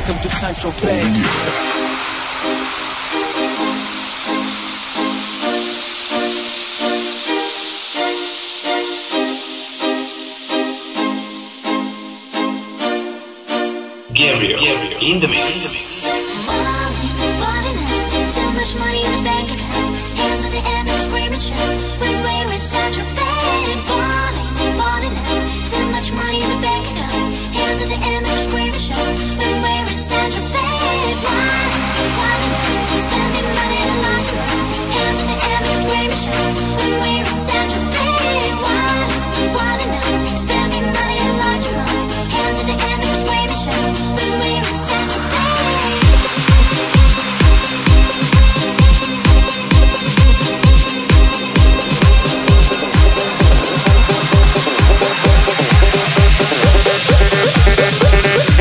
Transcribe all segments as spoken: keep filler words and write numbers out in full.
welcome to Saint-Tropez. Gabriel, Gabriel, in the mix. Too much money in the bank account. Hands in the air, make a scream and shout. When we're in Saint-Tropez, balling, balling out. Too much money in the bank account. Hands in the air, make a scream and shout. When we're in Saint-Tropez, balling, balling out. Spending money in a large amount. Hands in the air, make a scream and shout. When we're in Saint-Tropez, balling, balling out. Spending money in a large amount. Hands in the air, make a scream and shout. When we're in Saint-Tropez. We'll be right back.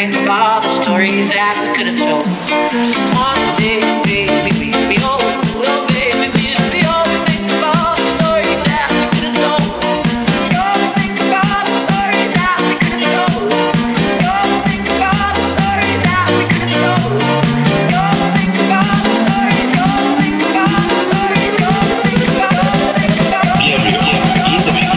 think of all the stories that we could have told. One day, baby, we'll be old. Oh, baby, we'll be old. Think of all the stories that we could have told. Oh, think of all the stories that we could have told. Oh, think of all the stories that we could have told. Oh, think of all the stories. Oh, think of all the stories. Oh, think of all the stories. Gabriel in the mix.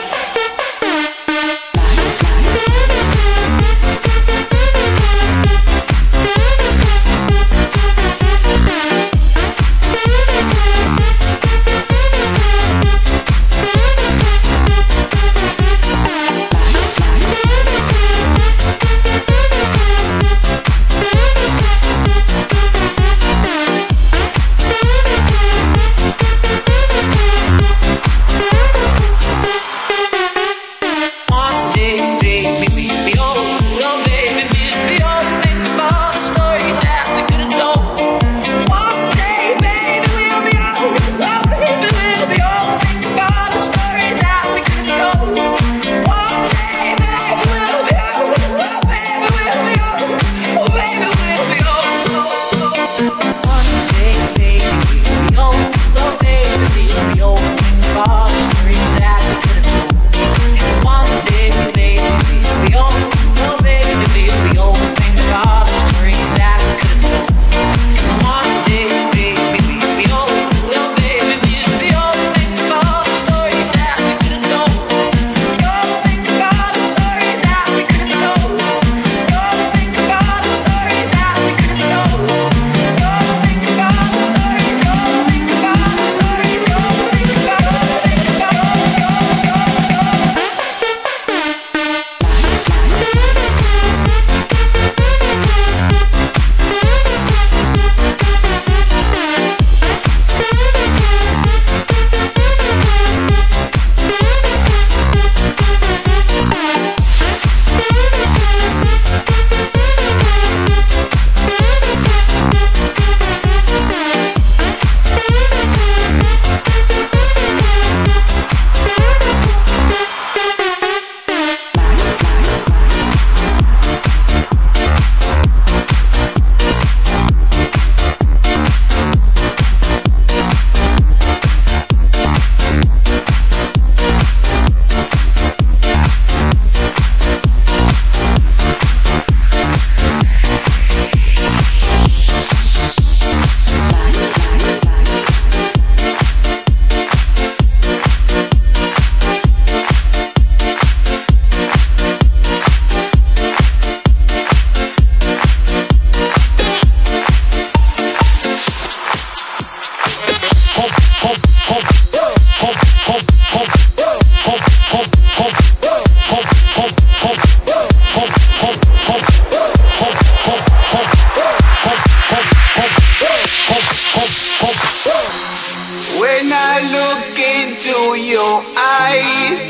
When I look into your eyes,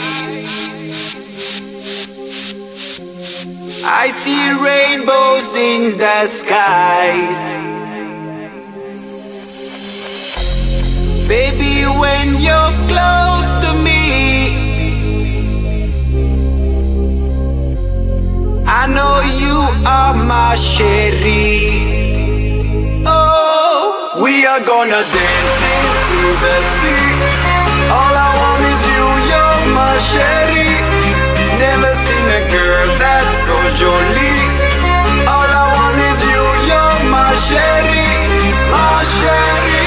I see rainbows in the skies. Baby, when you're close to me, I know you are my Cherie. Oh, we are gonna dance into the sea. All I want is you, you're my Cherie. Never seen a girl that's so jolie. All I want is you, you're my Cherie, my Cherie.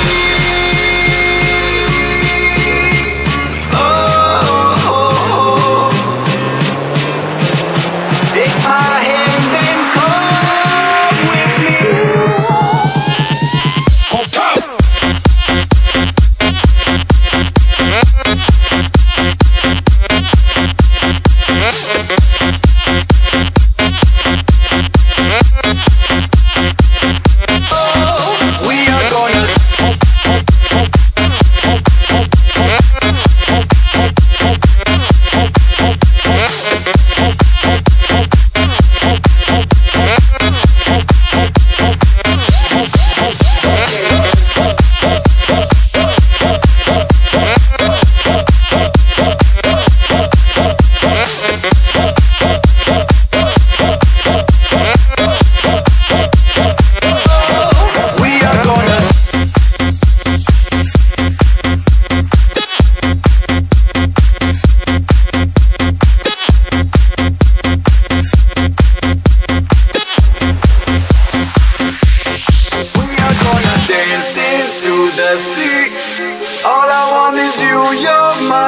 Oh, oh, oh. Take my hand and come with me.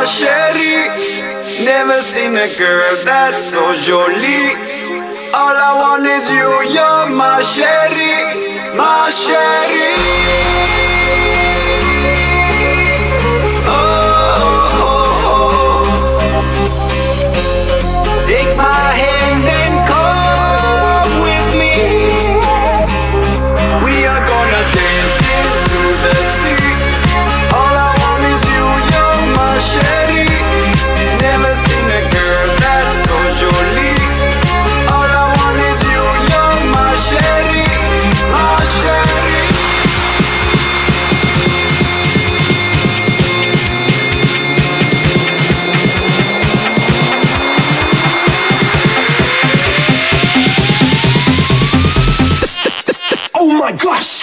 chérie. Never seen a girl that's so jolie. All I want is you, you're my chérie, my chérie. Oh, oh, oh. Take my hand and come with me. We are gonna dance into the sea. All I want is you, you're my chérie. Never seen a girl that's so jolie. All I want is you, you're my chérie, my chérie. Oh my gosh!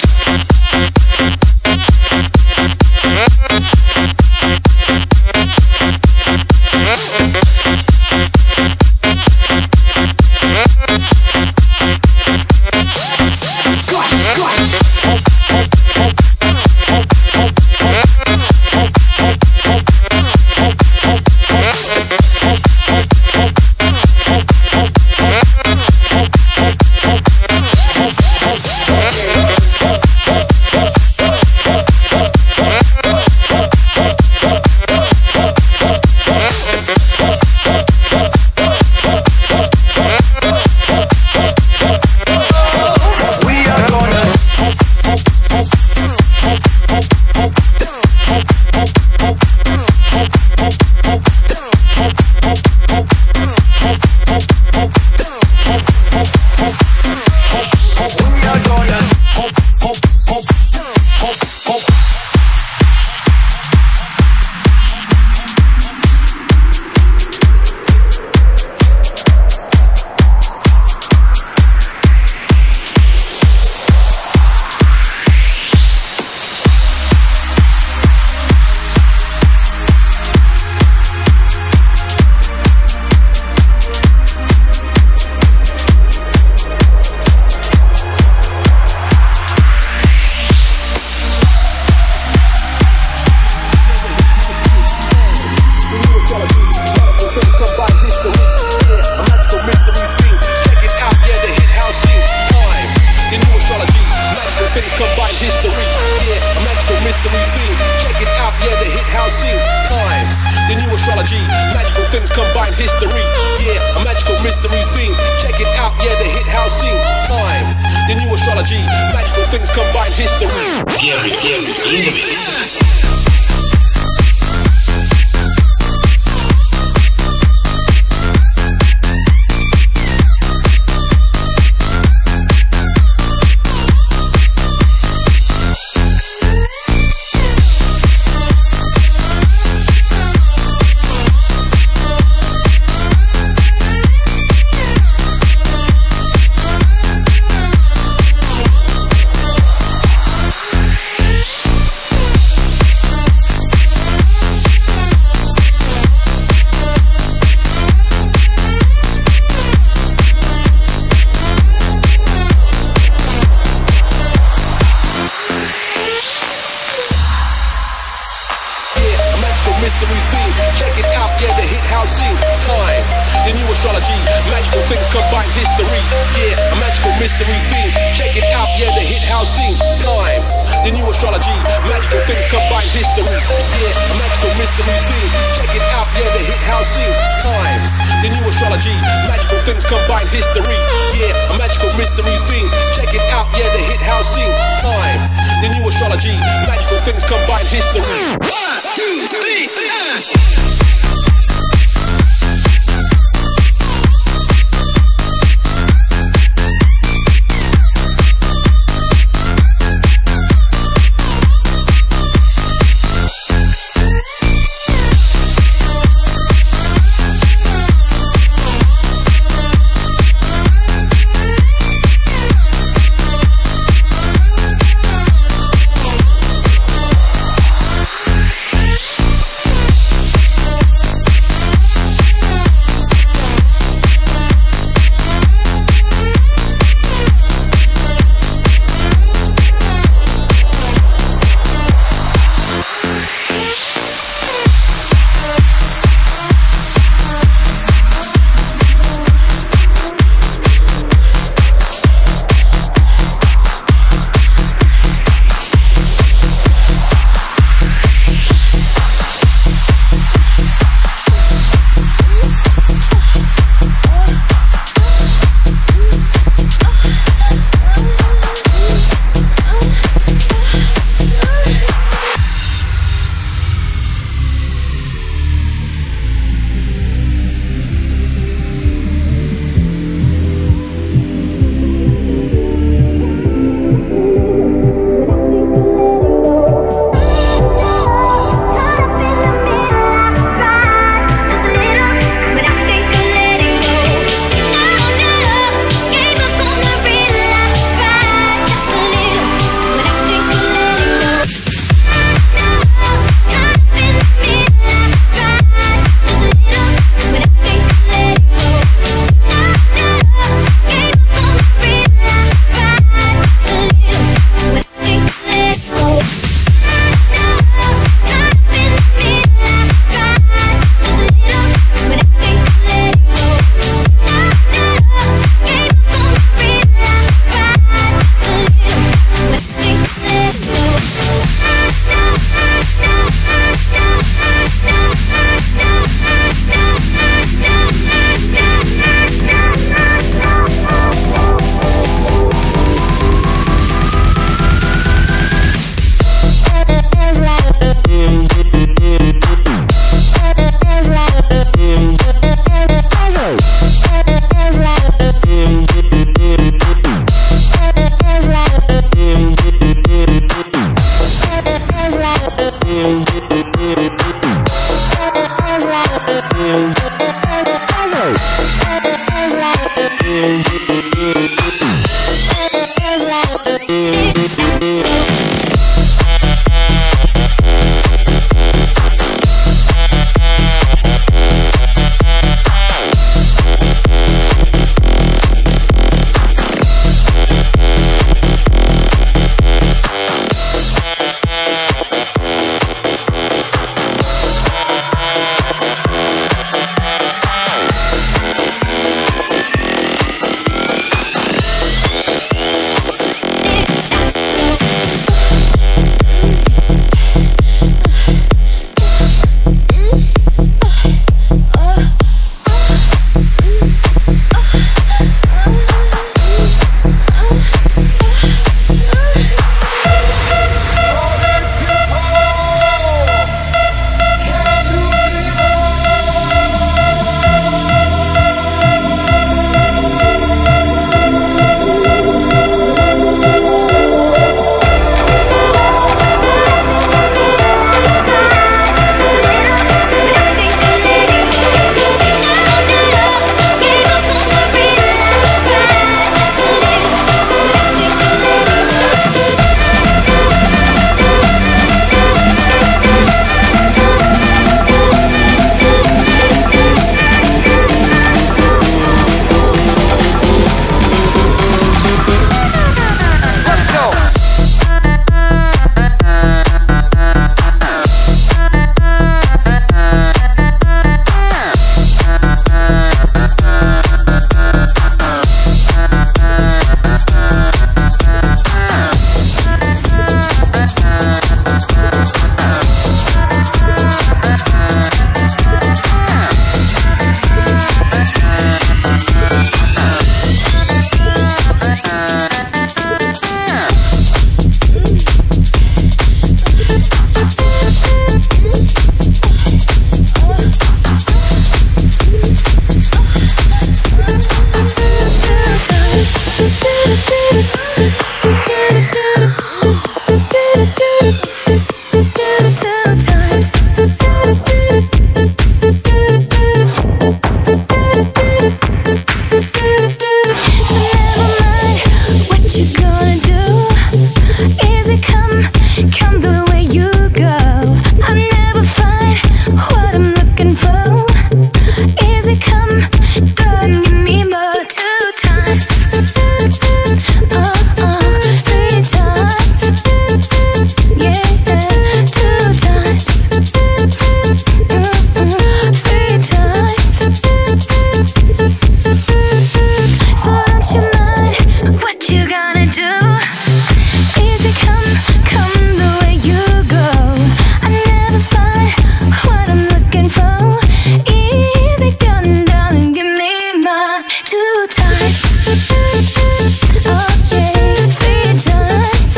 Easy come, come the way you go. I never find what I'm looking for. Easy come down and give me my two times. Oh yeah, three times.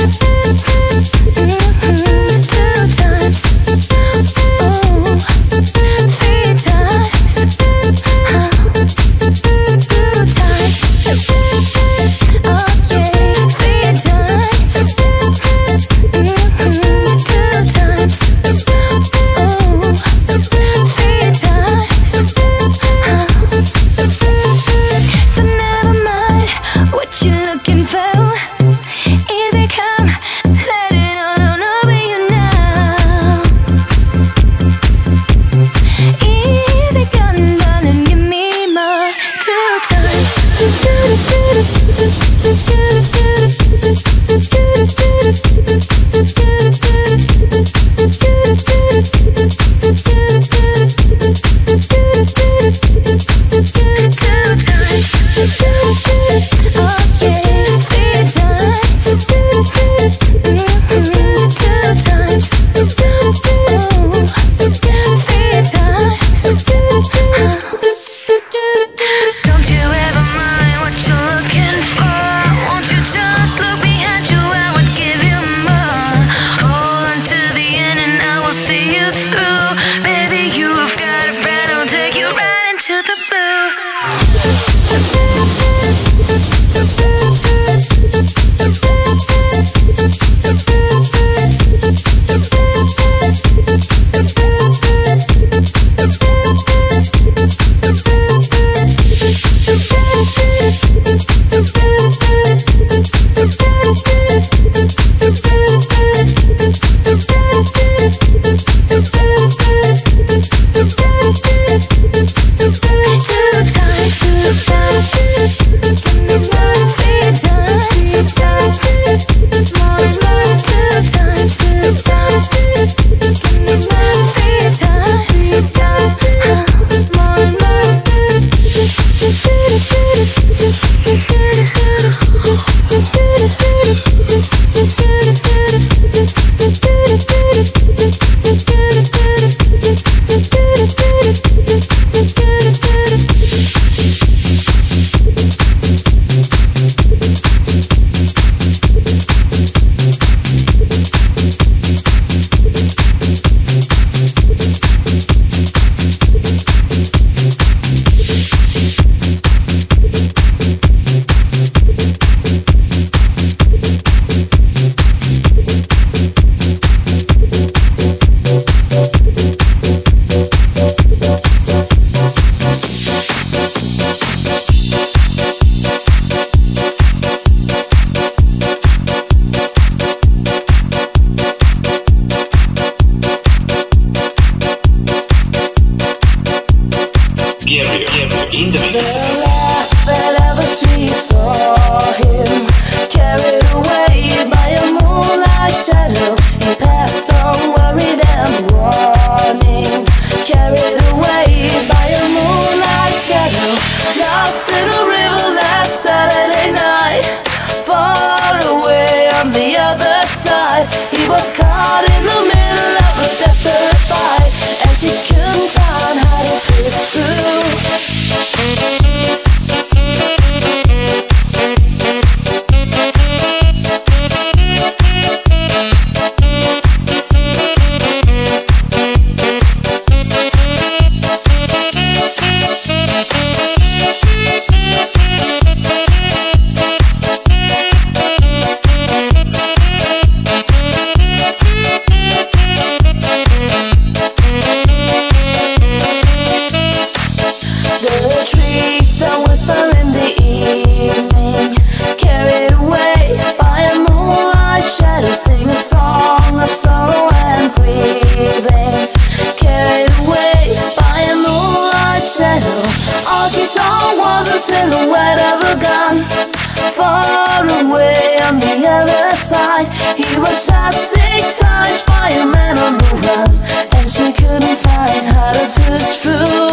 Mm-hmm. Two times. Oh, three times. Oh, two times. Oh yeah, three times. Mm-hmm. Two times. Oh, three times. Oh. So never mind what you're looking for. Easy come, let it on, on over you now. Easy come down and give me more two times. Two times. Oh yeah, three times. Mm-hmm. Two times. Oh, three times. Don't you ever mind what you're looking for? Won't you just look behind you? I would give you more. Hold on to the end and I will see you through. Baby, you've got a friend who'll take you right into the blue. Two times, two times. Give me more, three times. Two times. More, more, two times, two times. Give me more, three times. Two times. More, more. Gabriel, Gabriel in the mix. The last that ever she saw him, carried away by a moonlight shadow. He passed on worried and warning, carried away by a moonlight shadow. Lost in a river last Saturday night, far away on the other side. He was caught in the middle of a desperate fight, and she couldn't find how to push through. silhouette of a gun. Far away on the other side, he was shot six times by a man on the run, and she couldn't find how to push through.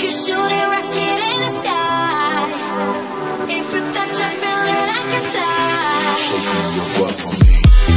could shoot a rocket in the sky. If you touch, I feel that I can fly. Shaking your butt for me.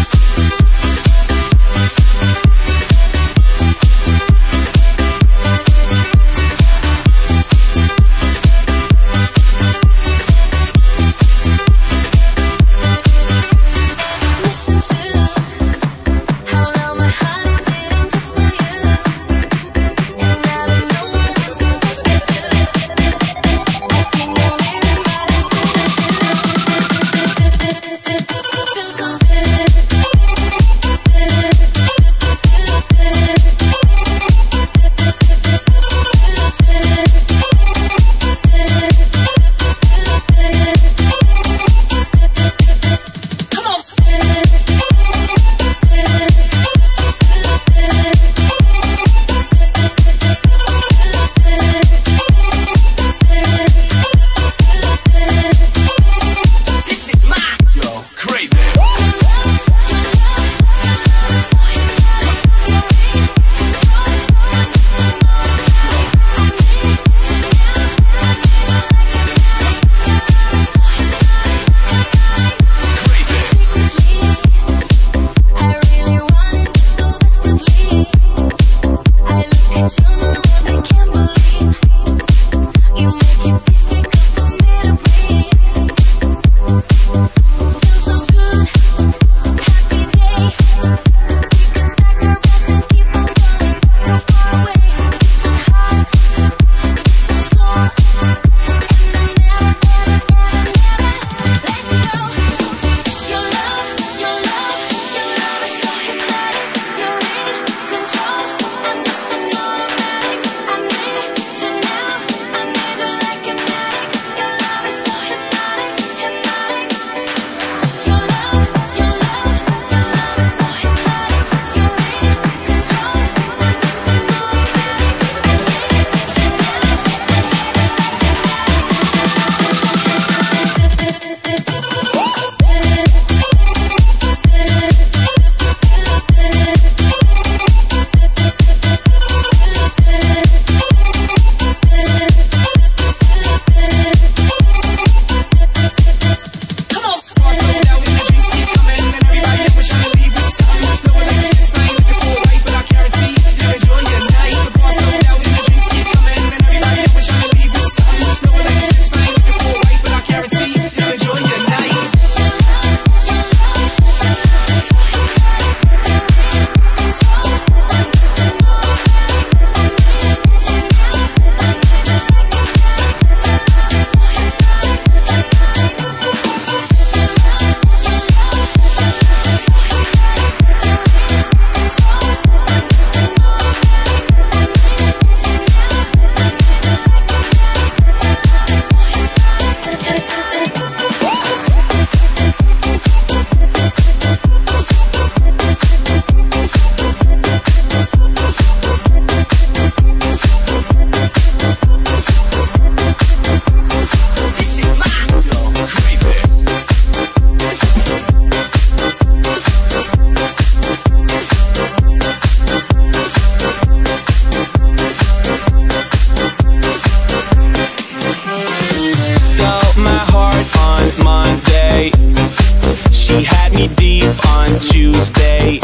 Tuesday,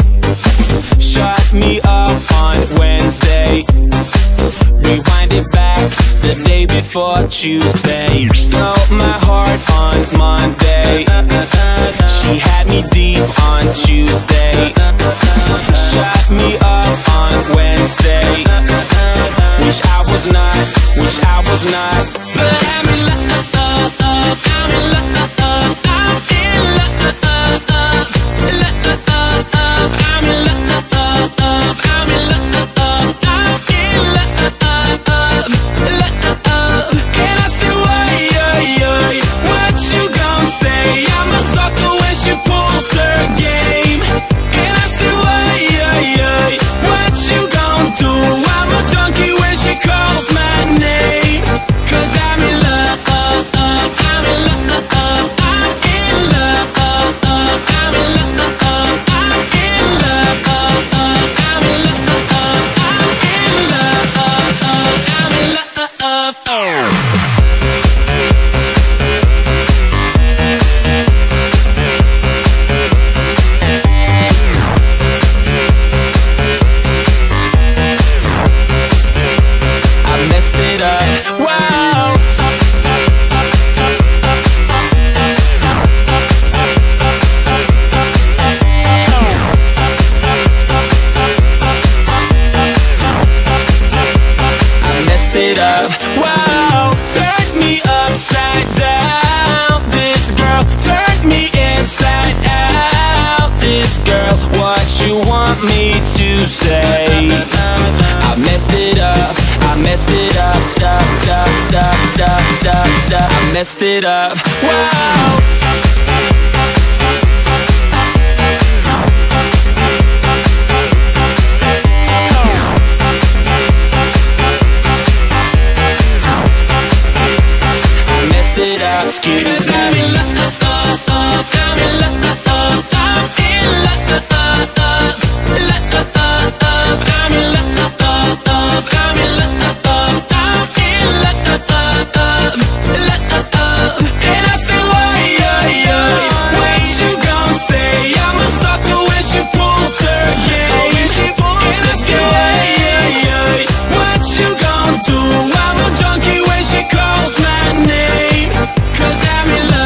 shut me up on Wednesday, rewind it back the day before Tuesday. Stole my heart on Monday, she had me deep on Tuesday, shut me up on Wednesday. Wish I was not, wish I was not, but I'm in love, I'm in love, I'm in love, I'm in love. I'm in love, I'm in love, I'm in love, love. And I said, why, what you gon' say? I'm a sucker when she pulls her game. And I said, why, what you gon' do? I'm a junkie when she calls my name. Cause I it up. Wow, turned me upside down. This girl turned me inside out. This girl, what you want me to say? I messed it up, I messed it up, stuff, stuff, stuff, stuff, stuff, stuff. I messed it up. Wow. Excuse me. Cause I'm in love, I'm in love, I'm in love, love, I'm in love, I'm in love, I'm in love, love. And I say, why, yeah, yeah. What you gon' say? I'm a sucker when she pulls her, yeah. When she pulls her, yeah, yeah, yeah. What you gon' do? I'm a junkie when she calls my name. Cause I'm in love.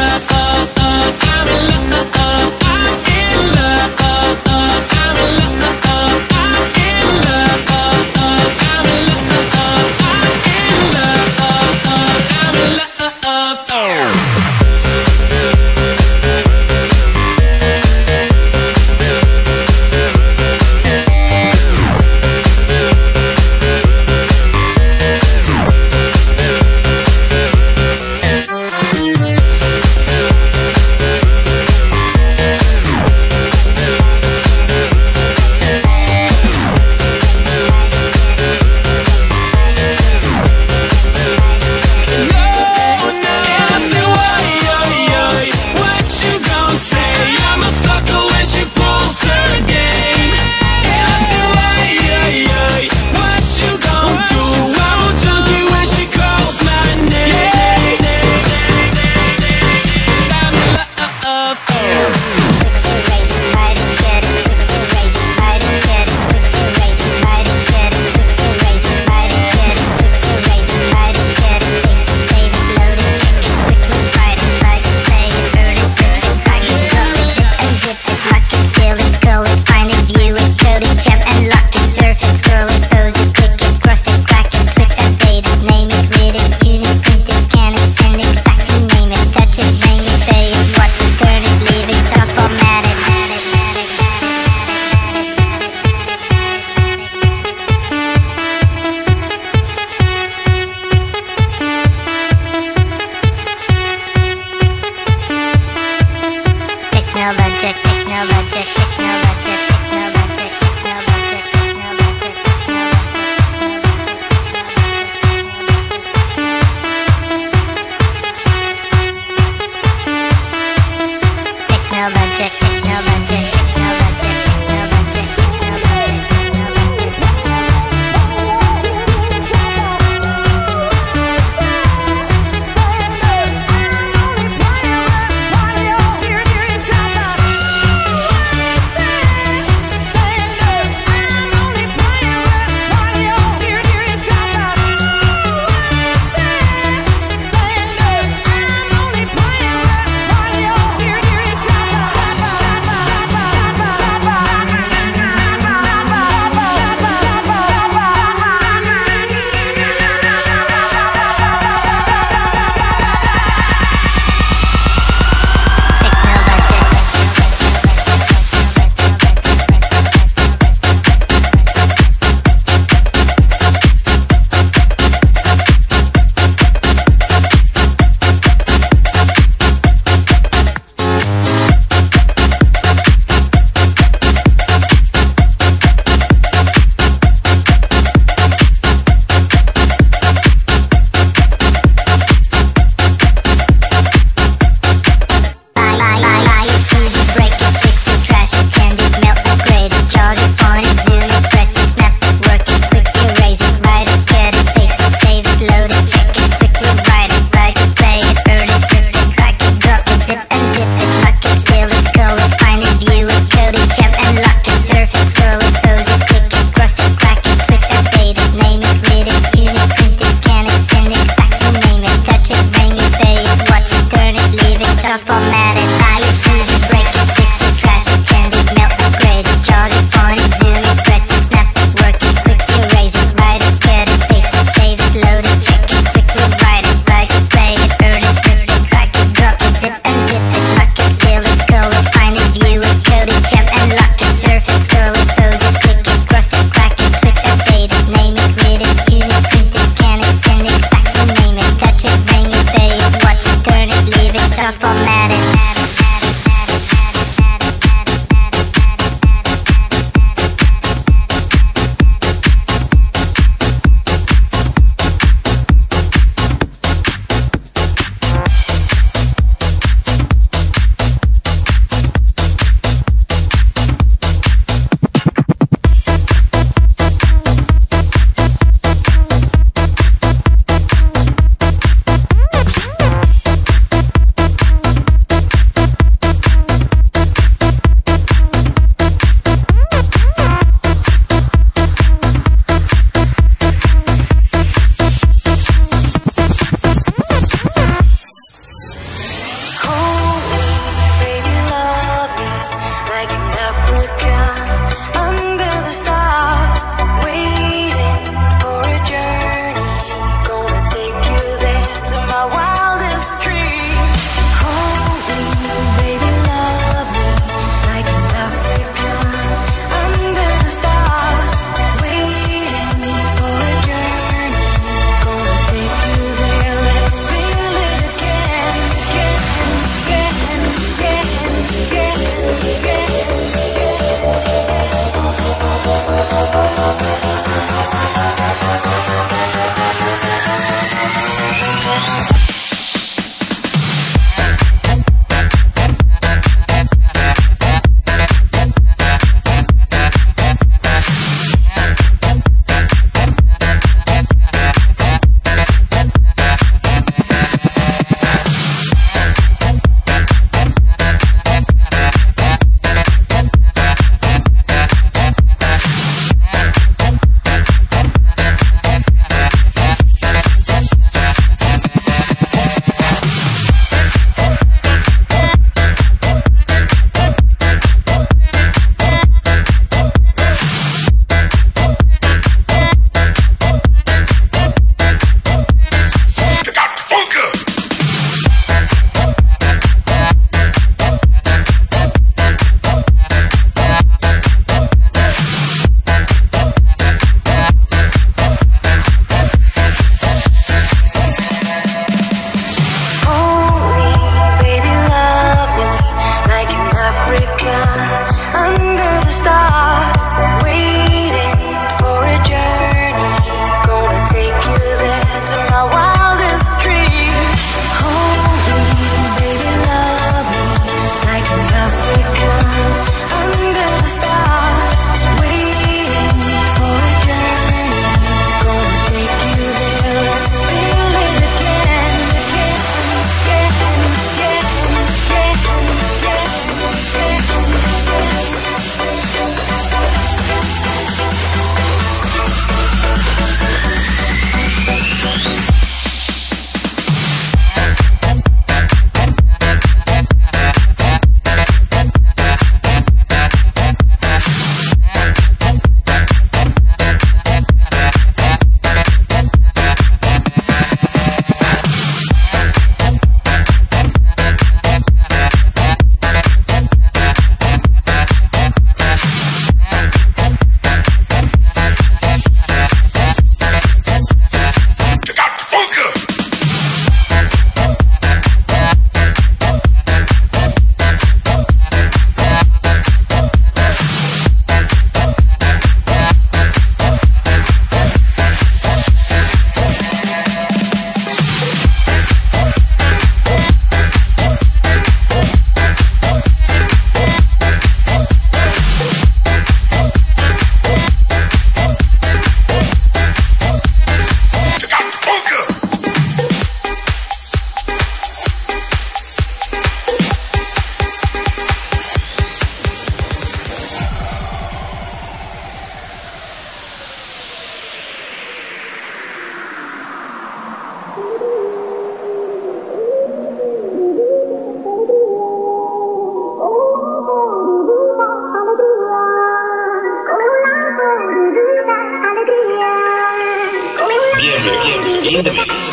In the mix.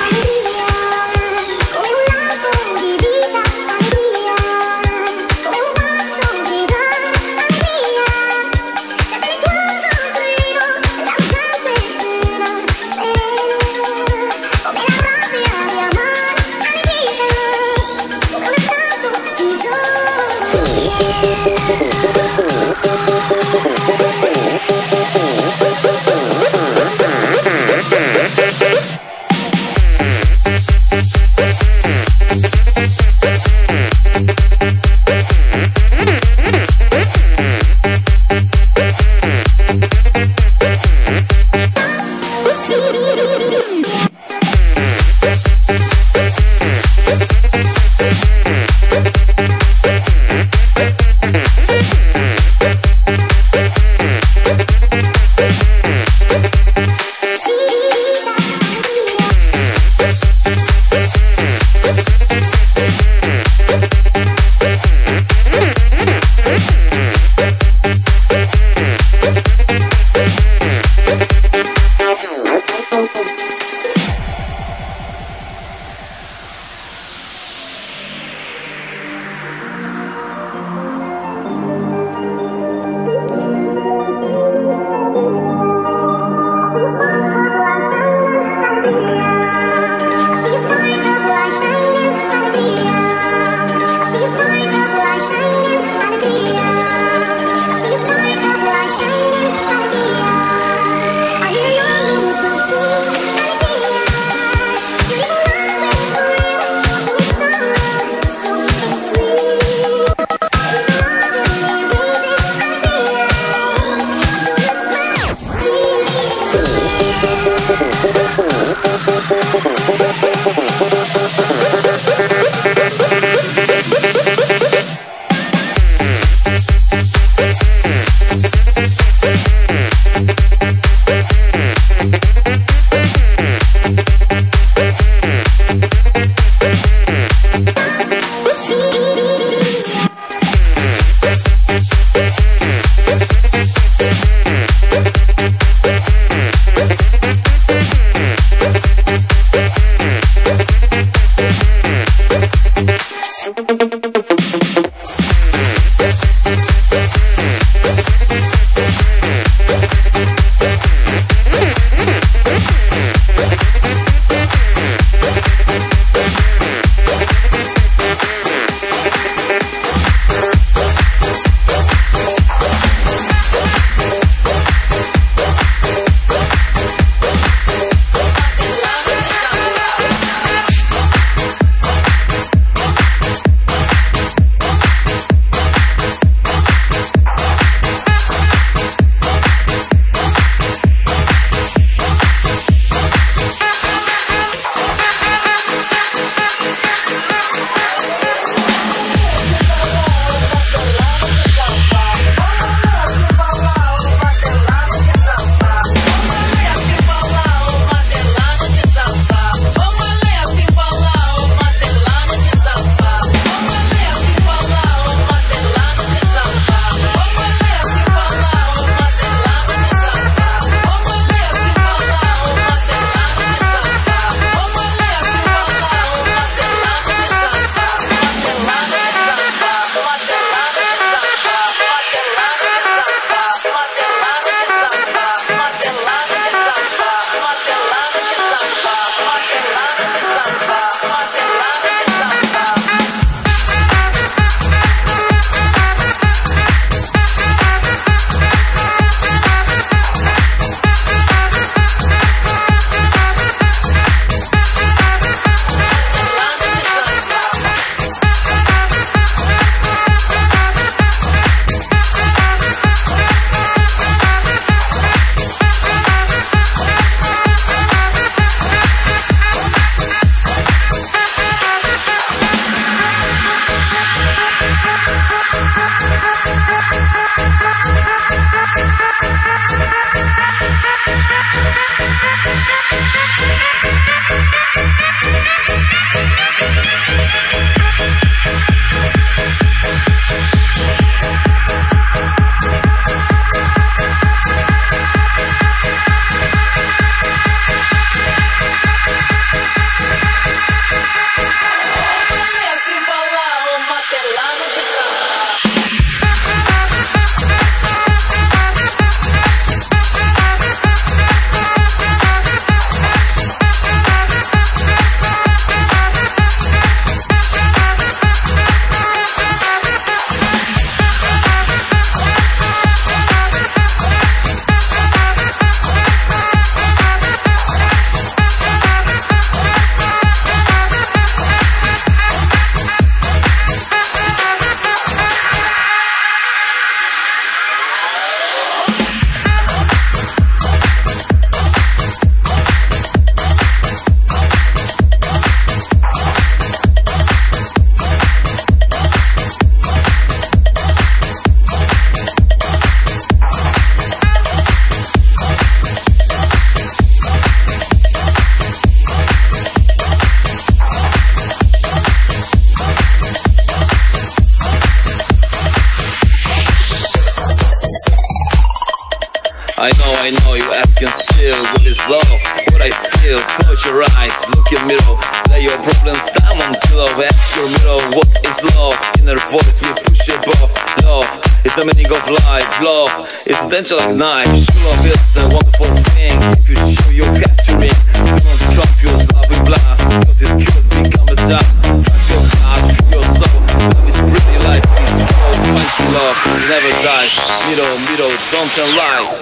can steal. What is love? What I feel. Close your eyes, look your mirror. Lay your problems down on pillow. Ask your mirror, what is love? Inner voice will push you above. Love is the meaning of life. Love is a danger like knife. True love is a wonderful thing. If you show you have to ring, don't confuse love with blast, cause it could become a dust. Trust your heart, free your soul. Love is pretty, life is so fancy. Love it never dies. Middle, middle, don't tell lies.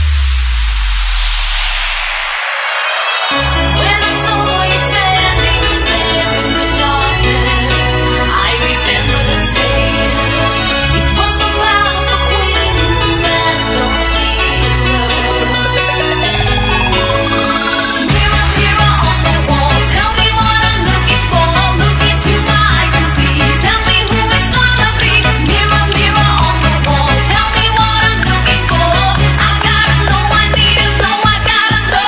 When I saw you standing there in the darkness, I remember the tale. It was about the queen who has no mirror. Mirror, mirror on the wall, tell me what I'm looking for. Look into my eyes and see. Tell me who it's gonna be. Mirror, mirror on the wall, tell me what I'm looking for. I gotta know, I need to know, I gotta know.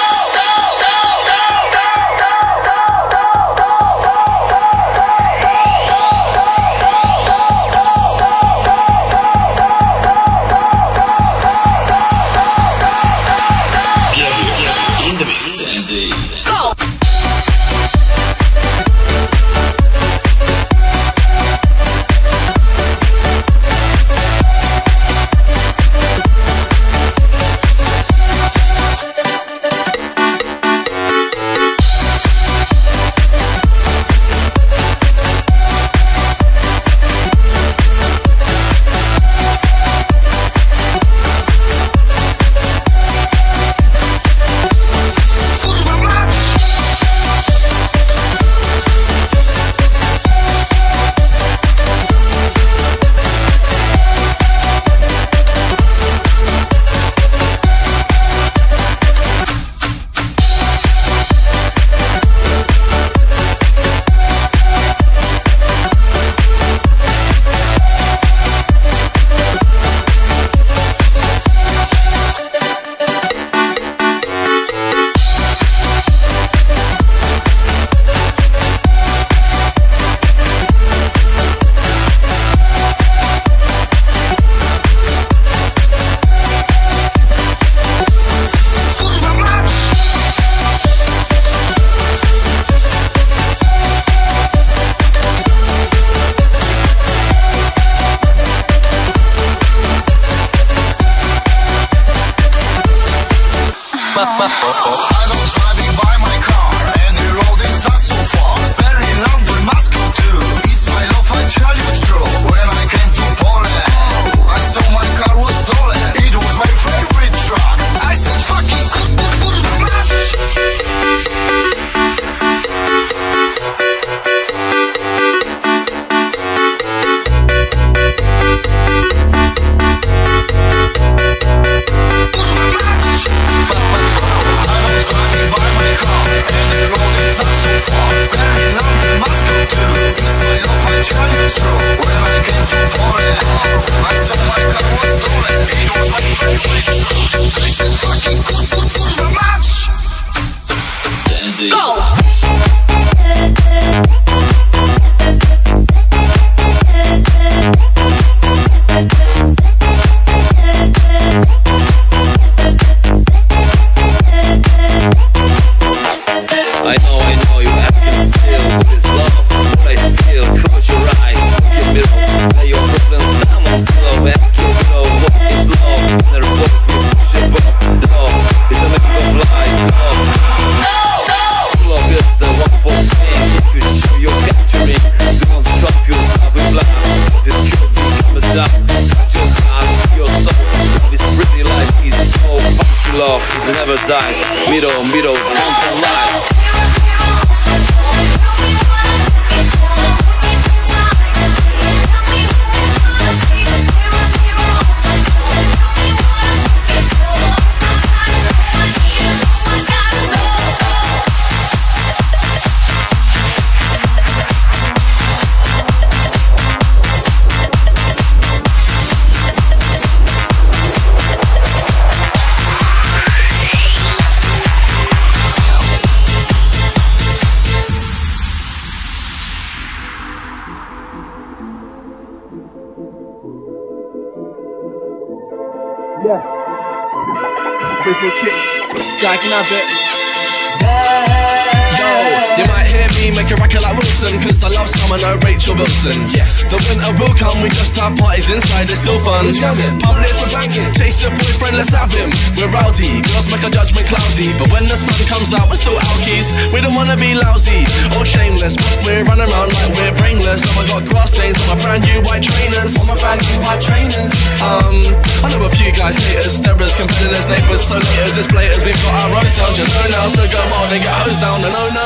In the mix. Indeed. Go! I know, I know, you have to steal. What is love? What I feel. Close your eyes, look your mirror. Lay your problems down on pillow. Ask your mirror, what is love? Inner voice will push you above. Love is the meaning of life. Love, love is the wonderful thing. If you show your capturing, don't stop yourself with blast, cause it could become a dust. Trust your heart, your soul. Love is pretty, life is so funky. Love, it never dies. Middle, middle, don't tell lies. with kicks. Jack, can I have it? Yo, you might hear me make a record like Wilson, cause I love summer, no Rachel Wilson. Yes, the winter will come, we just have parties inside, it's still fun. Pump this, chase your boyfriend, let's have him. We're rowdy, girls make our judgment cloudy, but when the sun comes out, we're still alkies. We don't wanna be lousy or shameless, but we're running around like we're brainless. Now I got grass stains on my brand new white trainers. On my brand new white trainers. Um, I know a few guys haters, terrorists, competitors, neighbours, so laters, this platers, we've got our own sound, you know now, so go on and get hosed down, no, no, no.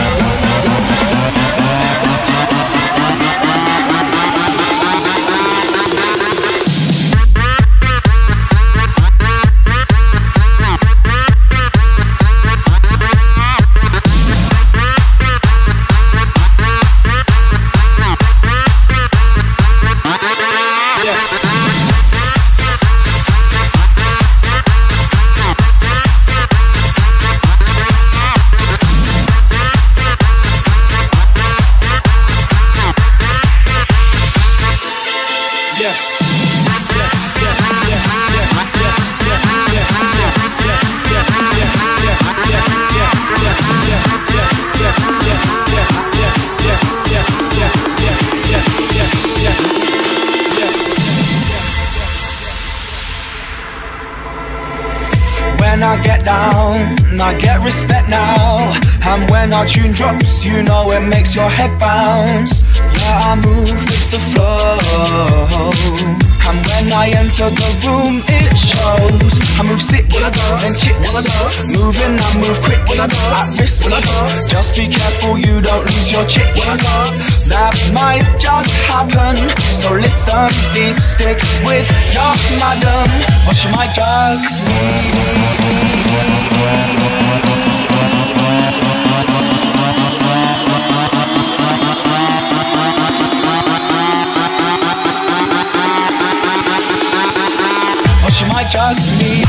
When I get down, I get respect now. And when our tune drops, you know it makes your head bounce. Yeah, I move with the flow. And when I enter the room, it shows. I move sick and chicks. Moving, I move quick at risk. Just be careful you don't lose your chick. That might just happen, so listen deep, stick with your madam, or she might just leave. Or she might just leave.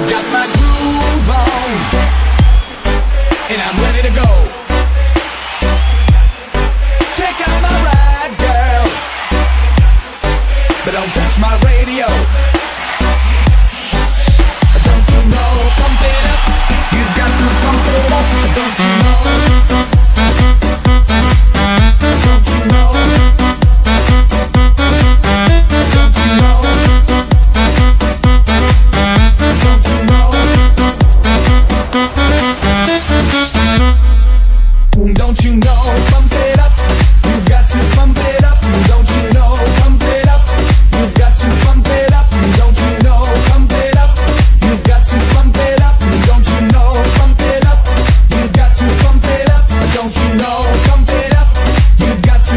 got my groove on, and I'm ready to go. Check out my ride, girl, but don't touch my radio. Don't you know, pump it up, you got to pump it up. Don't you know, don't you know, don't you know, don't you know, don't you know, pump it up, you got to pump it up. Don't you know, pump it up, you got to pump it up. Don't you know, pump it up, you got to pump it up. Don't you know, pump it up, you got to pump it up. Don't you know, pump it up, you got to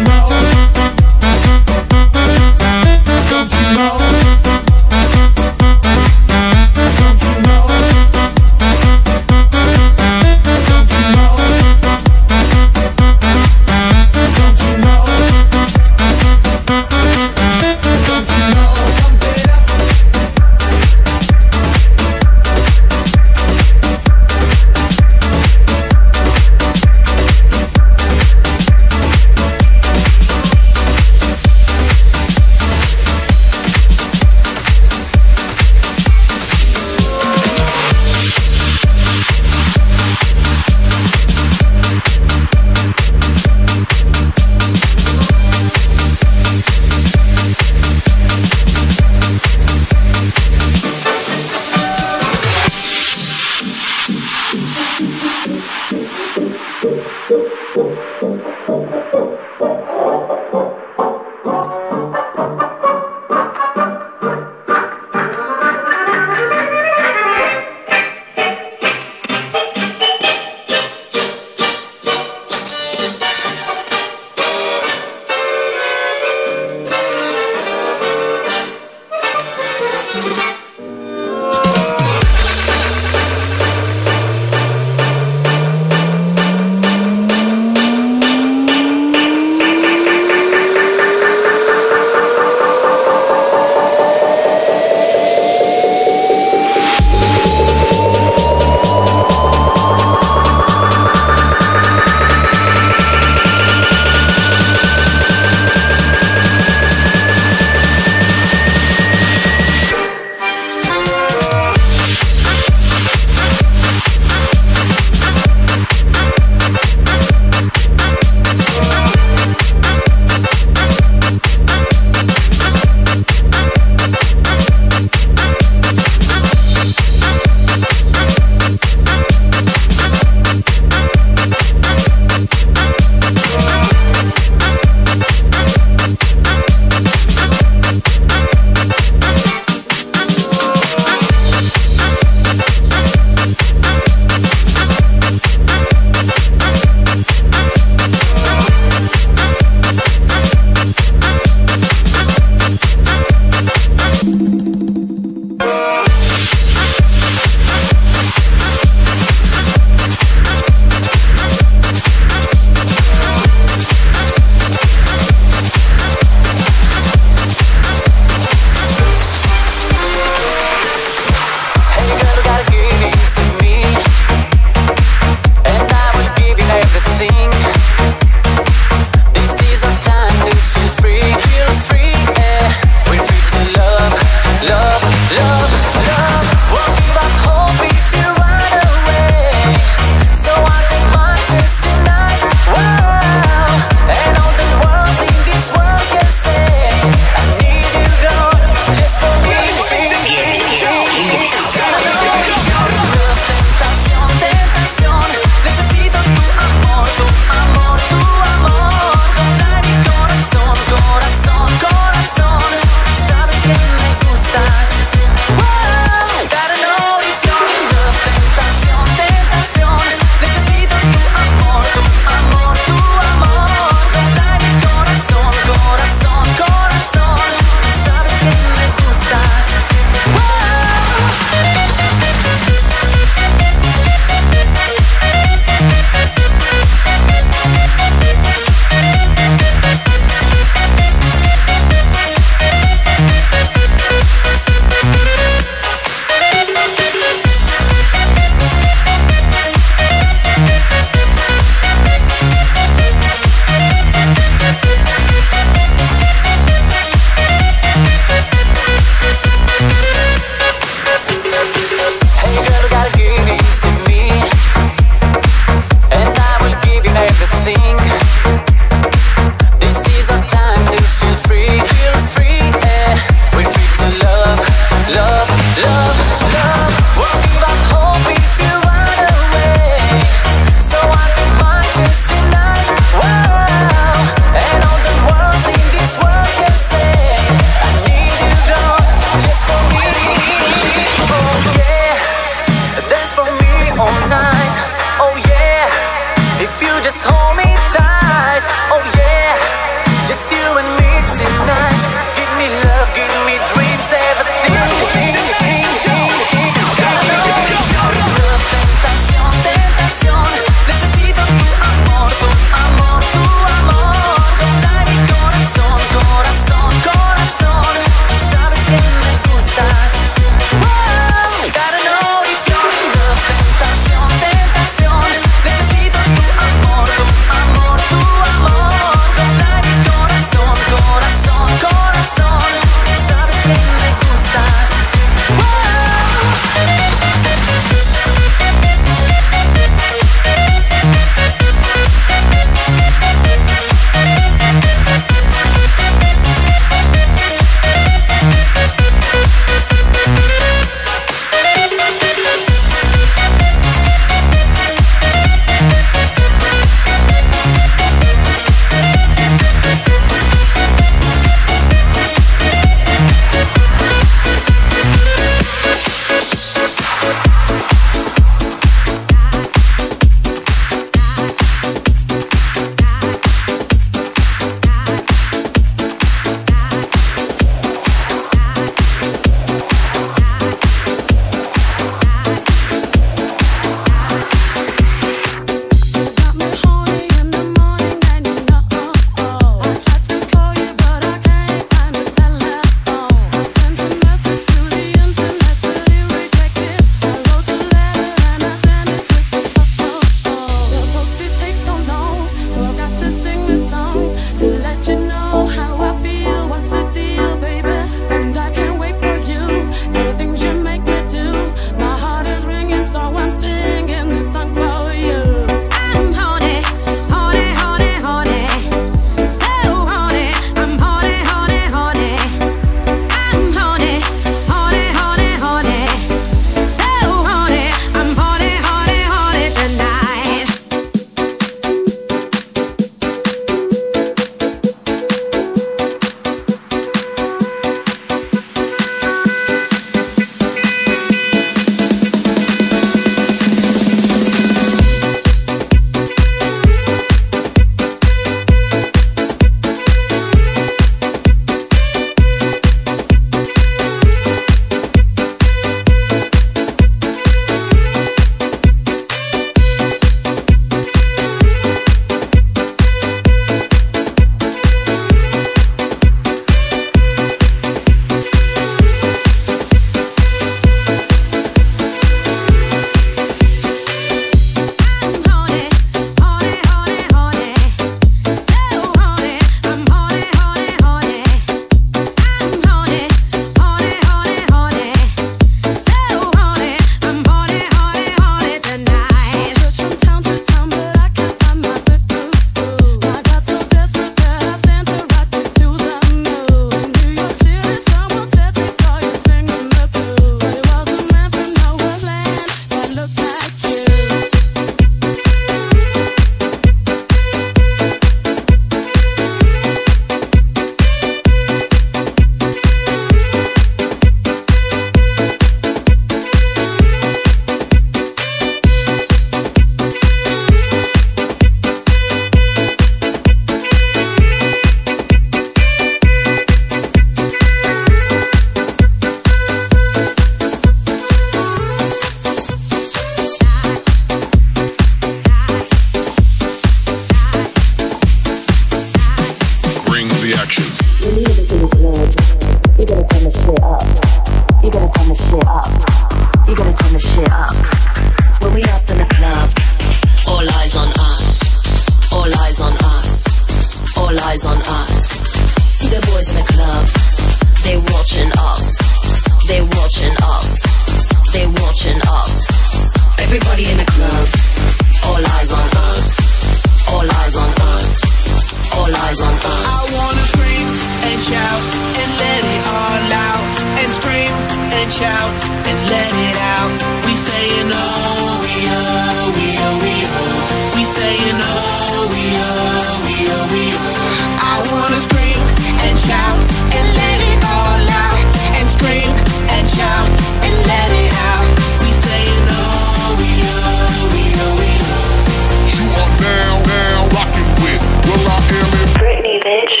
shit up. You gotta turn the shit up. When we up in the club, all eyes on us. All eyes on us. All eyes on us. See the boys in the club. They watching us. They watching us. They watching us. Everybody in the club. All eyes on us. All eyes on us. All eyes on us. I wanna scream and shout and let it all out. And scream and shout and let it out. We saying oh, we oh, we oh, we oh. We saying oh, we oh, we oh, we oh. I wanna scream and shout and let it all out. And scream and shout and let it out. We saying oh, we oh, we oh, we oh. You are now, now rocking with Will I Am in Britney, bitch.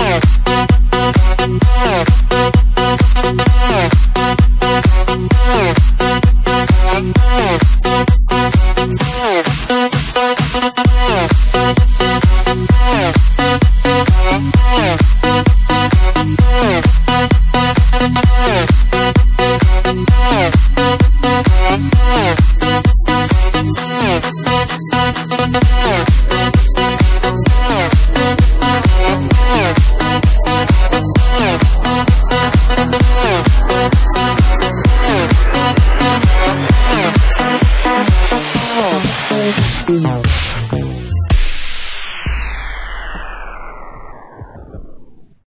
Bye.